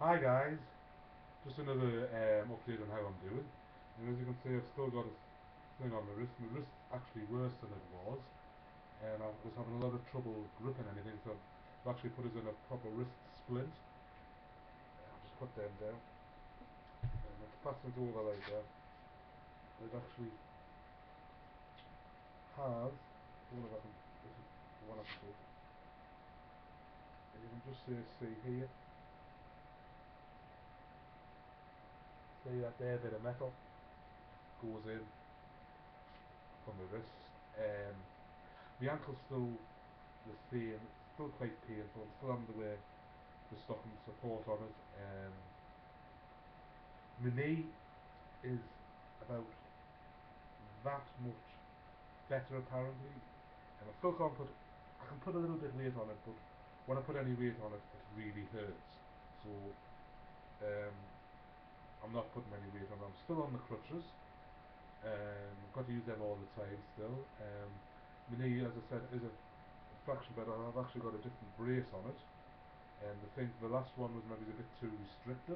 Hi guys, just another update on how I'm doing. And as you can see, I've still got a thing on my wrist. My wrist's actually worse than it was, and I was having a lot of trouble gripping anything, so I've actually put us in a proper wrist splint. I'll just put them down. And it's passing to over like that. It actually has, one of them, this is one of the two. And you can just see here, see that there bit of metal goes in on my wrist. My ankle's still the same, it's still quite painful. I'm still having to wear the stocking support on it. My knee is about that much better apparently, and I still can't put. I can put a little bit weight on it, but when I put any weight on it, it really hurts. So I'm not putting any weight on it. I'm still on the crutches. I've got to use them all the time still. My knee, as I said, is a fraction better. I've actually got a different brace on it, and I think the last one was maybe a bit too restrictive.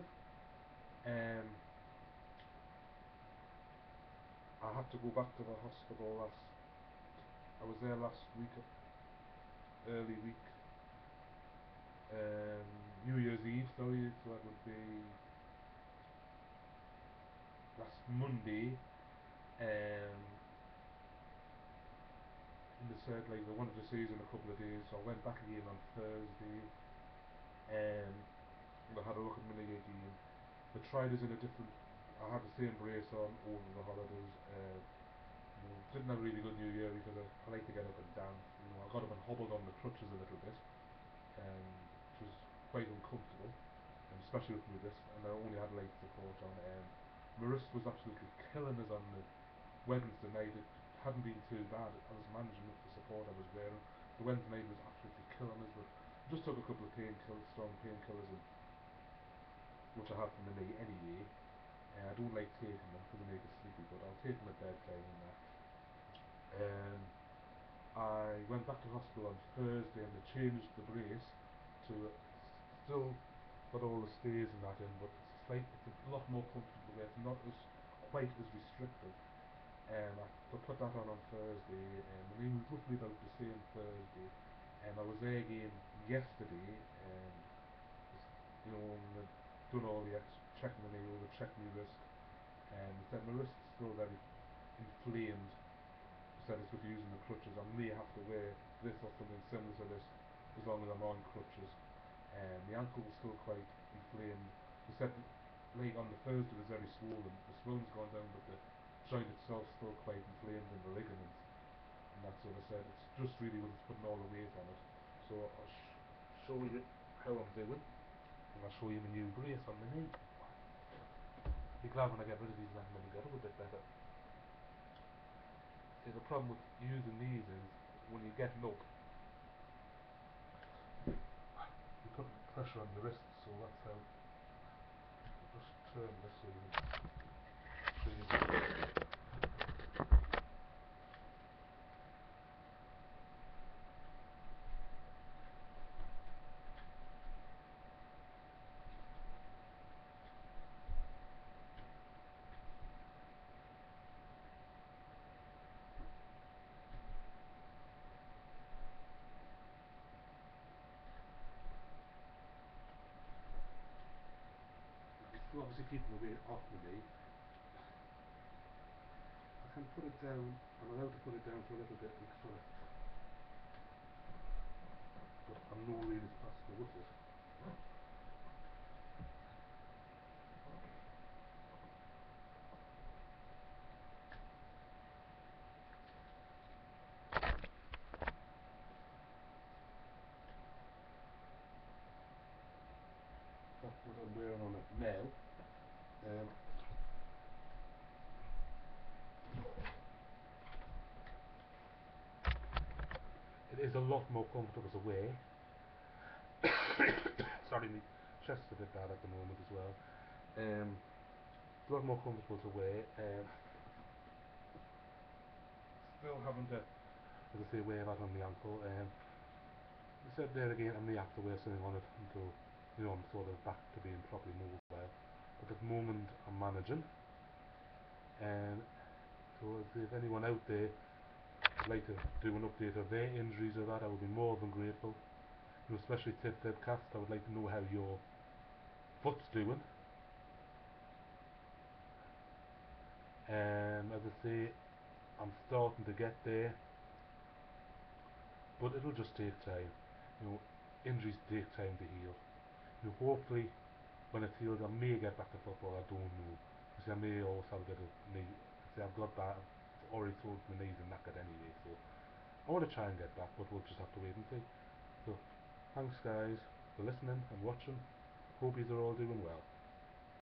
I had to go back to the hospital I was there last week, early week, New Year's Eve, sorry, so that would be last Monday, and they said like they wanted to see us in a couple of days, so I went back again on Thursday, and they had a look at my knee again. They tried us in a different. I had the same brace on over the holidays. Didn't have a really good New Year because I like to get up and dance. I got up and hobbled on the crutches a little bit, which was quite uncomfortable, and especially with my wrist. And I only had leg support on. My wrist was absolutely killing us on the Wednesday night. It hadn't been too bad. I was managing with the support I was wearing. The Wednesday night was absolutely killing us, but I just took a couple of strong painkillers, which I have for my knee anyway. I don't like taking them because they make us sleepy, but I'll take them at bedtime and that. I went back to hospital on Thursday and they changed the brace to still got all the stays and that in, but it's a lot more comfortable. It's not as quite as restrictive. I put that on Thursday, and the knee was roughly about the same Thursday. And I was there again yesterday, and and they'd done all the checking the knee over, checked my wrist, and they said my wrist's still very inflamed. They said it's with using the crutches. I may have to wear this or something similar to this as long as I'm on crutches. And the ankle was still quite inflamed. They said like on the Thursday it was very swollen. The swelling's gone down, but the joint itself still quite inflamed in the ligaments. And that's what they said. It's just really with putting all the weight on it. So I'll show you how I'm doing. And I'll show you my new brace on my knee. Be glad when I get rid of these and when I get up a bit better. See, the problem with using these is when you're getting up, you put pressure on the wrist, so that's how. I'll just turn this so you can see. Still obviously keeping the weight off my knee. I can put it down. I'm allowed to put it down for a little bit and sort of, but I'm no really faster with it. That's what I'm wearing on it now. It is a lot more comfortable to wear. Sorry, my chest's a bit bad at the moment as well. It's a lot more comfortable to wear. Still having to, as I say, wear that on the ankle. I said there again, I may have to wear something on it until I'm sort of back to being properly mobile. But at the moment I'm managing, and so if anyone out there would like to do an update of their injuries or that, I would be more than grateful. Especially Tip Cast, I would like to know how your foot's doing. As I say, I'm starting to get there, but it'll just take time. Injuries take time to heal. Hopefully, when it heals, I may get back to football. I don't know. Because I may also have a bit of knee. See, I've got that. It's already told my knees are knackered anyway, so I want to try and get back, but we'll just have to wait and see. So, thanks guys for listening and watching. Hope you are all doing well.